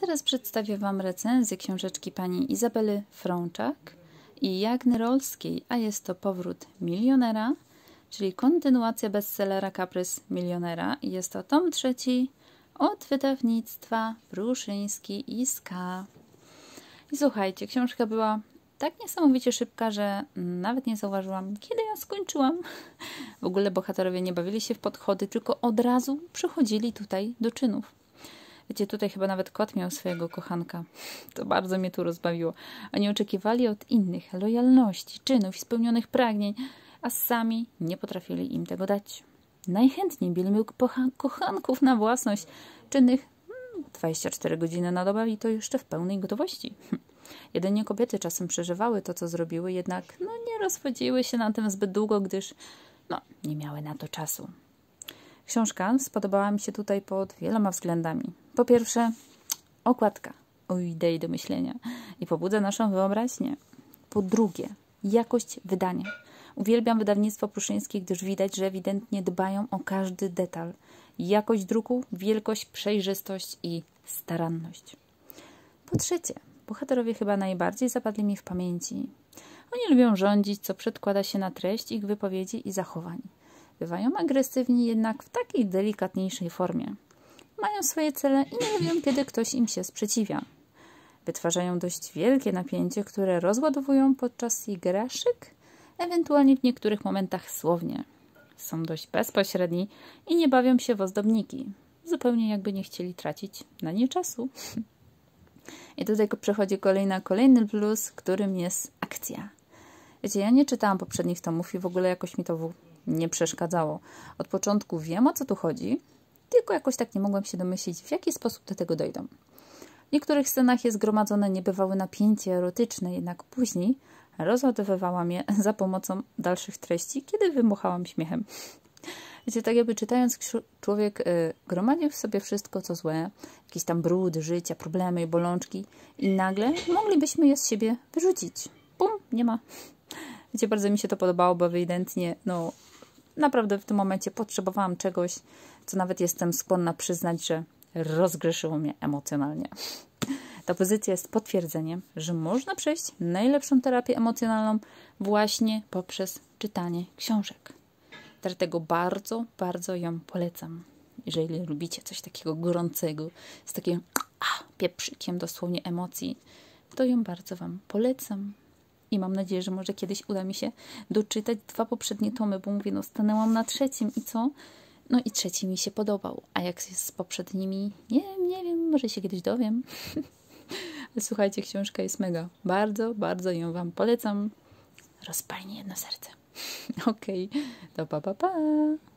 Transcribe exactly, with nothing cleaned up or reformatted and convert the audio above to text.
teraz przedstawię Wam recenzję książeczki pani Izabely Frączak i Jagny Rolskiej, a jest to Powrót milionera, czyli kontynuacja bestsellera Kaprys milionera. I jest to tom trzeci od wydawnictwa Pruszyński i Ska. I słuchajcie, książka była tak niesamowicie szybka, że nawet nie zauważyłam, kiedy ją skończyłam. W ogóle bohaterowie nie bawili się w podchody, tylko od razu przechodzili tutaj do czynów. Wiecie, tutaj chyba nawet kot miał swojego kochanka. To bardzo mnie tu rozbawiło. Oni oczekiwali od innych lojalności, czynów i spełnionych pragnień, a sami nie potrafili im tego dać. Najchętniej mieli kochanków na własność, czynnych dwadzieścia cztery godziny na dobę i to jeszcze w pełnej gotowości. Jedynie kobiety czasem przeżywały to, co zrobiły, jednak no, nie rozwodziły się na tym zbyt długo, gdyż no, nie miały na to czasu. Książka spodobała mi się tutaj pod wieloma względami. Po pierwsze, okładka o idei do myślenia i pobudza naszą wyobraźnię. Po drugie, jakość wydania. Uwielbiam wydawnictwo Pruszyńskie, gdyż widać, że ewidentnie dbają o każdy detal. Jakość druku, wielkość, przejrzystość i staranność. Po trzecie, bohaterowie chyba najbardziej zapadli mi w pamięci. Oni lubią rządzić, co przedkłada się na treść ich wypowiedzi i zachowań. Bywają agresywni, jednak w takiej delikatniejszej formie. Mają swoje cele i nie lubią, kiedy ktoś im się sprzeciwia. Wytwarzają dość wielkie napięcie, które rozładowują podczas igraszek, ewentualnie w niektórych momentach słownie. Są dość bezpośredni i nie bawią się w ozdobniki. Zupełnie jakby nie chcieli tracić na nie czasu. I do tego przechodzi kolejna, kolejny plus, którym jest akcja. Wiecie, ja nie czytałam poprzednich tomów i w ogóle jakoś mi to nie przeszkadzało. Od początku wiem, o co tu chodzi, tylko jakoś tak nie mogłam się domyślić, w jaki sposób do tego dojdą. W niektórych scenach jest zgromadzone niebywałe napięcie erotyczne, jednak później rozładowywałam je za pomocą dalszych treści, kiedy wymuchałam śmiechem. Wiecie, tak jakby czytając, człowiek y, gromadził w sobie wszystko, co złe, jakieś tam brudy życia, problemy i bolączki i nagle moglibyśmy je z siebie wyrzucić. Bum, nie ma. Wiecie, bardzo mi się to podobało, bo ewidentnie, no, naprawdę w tym momencie potrzebowałam czegoś, co nawet jestem skłonna przyznać, że rozgrzeszyło mnie emocjonalnie. Ta pozycja jest potwierdzeniem, że można przejść najlepszą terapię emocjonalną właśnie poprzez czytanie książek. Dlatego bardzo, bardzo ją polecam. Jeżeli lubicie coś takiego gorącego, z takim a, pieprzykiem dosłownie emocji, to ją bardzo Wam polecam. I mam nadzieję, że może kiedyś uda mi się doczytać dwa poprzednie tomy, bo mówię, no stanęłam na trzecim i co? No i trzeci mi się podobał. A jak jest z poprzednimi? Nie wiem, nie wiem, może się kiedyś dowiem. Ale słuchajcie, książka jest mega. Bardzo, bardzo ją Wam polecam. Rozpalnie jedno serce. Okej, okay. To pa, pa, pa.